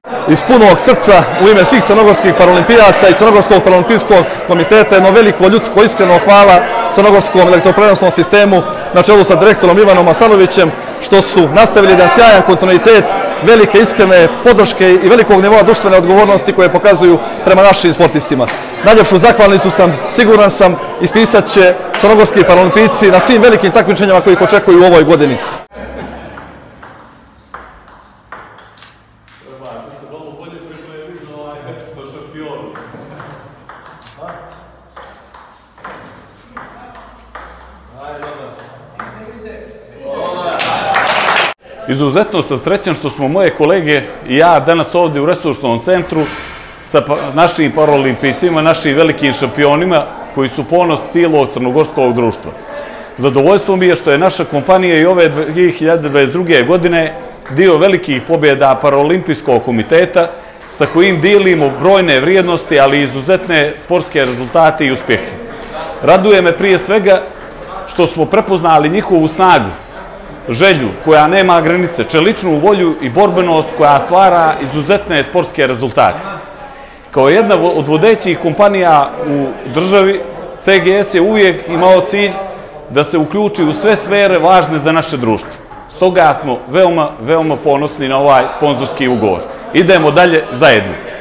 Iz punog srca u ime svih crnogorskih paralimpijaca i Crnogorskog paraolimpijskog komiteta jedno veliko ljudsko iskreno hvala crnogorskom elektroprenosnom sistemu na čelu sa direktorom Ivanom Aslanovićem što su nastavili jedan sjajan kontinuitet, velike iskrene podrške i velikog nivoa društvene odgovornosti koje pokazuju prema našim sportistima. Najljepšu zahvalnicu sam, siguran sam, ispisat će crnogorski paraolimpijci na svim velikim takmičenjima koji ih očekuju u ovoj godini. Izuzetno sam srećan što smo moje kolege i ja danas ovdje u resursnom centru sa našim paraolimpijcima, našim velikim šampionima koji su ponos cijelog crnogorskog društva. Zadovoljstvo mi je što je naša kompanija i ove 2022. godine dio velikih pobjeda Paraolimpijskog komiteta sa kojim dijelimo brojne vrijednosti, ali i izuzetne sportske rezultate i uspjehe. Raduje me prije svega što smo prepoznali njihovu snagu, želju koja nema granice, čeličnu volju i borbenost koja stvara izuzetne sportske rezultate. Kao jedna od vodećih kompanija u državi, CGS je uvijek imao cilj da se uključi u sve sfere važne za naše društvo. Stoga smo veoma ponosni na ovaj sponzorski ugovor. Idemo dalje zajedno.